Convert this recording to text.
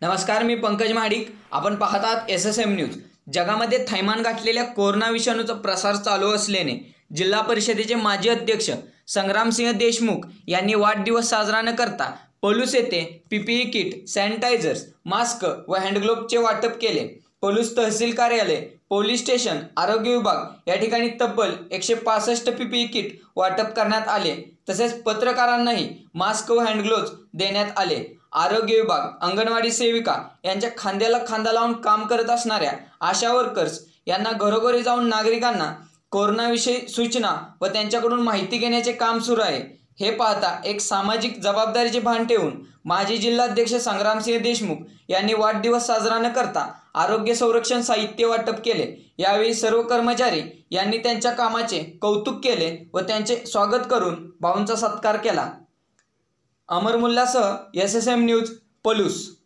नमस्कार, मी पंकज महाडिक. आपण पाहत आहात SSM न्यूज. जगामध्ये थैमान गाठलेल्या कोरोना विषाणूचा प्रसार चालू असल्याने जिल्हा परिषदेचे माजी अध्यक्ष संग्रामसिंह देशमुख यांनी वाढदिवस साजरा न करता पलूस येथे PPE किट, सॅनिटायझर्स, मास्क व हँडग्लोव्हचे वाटप केले. पलूस तहसील कार्यालय, पोलीस स्टेशन, आरोग्य विभाग या ठिकाणी तब्बल 165 PPE किट वाटप करण्यात आले. तसेच पत्रकारांनाही मास्क व हँडग्लोव्ज देण्यात आले. आरोग्य विभाग, अंगणवाडी सेविका यांच्या खांद्याला खांदा लावून काम करत असणाऱ्या आशा वर्कर्स यांना घरोघरी जाऊन नागरिकांना कोरोनाविषयी सूचना व त्यांच्याकडून माहिती घेण्याचे काम सुरू आहे. हे पाहता एक सामाजिक जबाबदारीचे भान ठेवून माजी जिल्हाध्यक्ष संग्रामसिंह देशमुख यांनी वाढदिवस साजरा न करता आरोग्य संरक्षण साहित्य वाटप केले. यावेळी सर्व कर्मचारी यांनी त्यांच्या कामाचे कौतुक केले व त्यांचे स्वागत करून भाऊंचा सत्कार केला. अमर मुल्लासह SSM न्यूज, पलूस.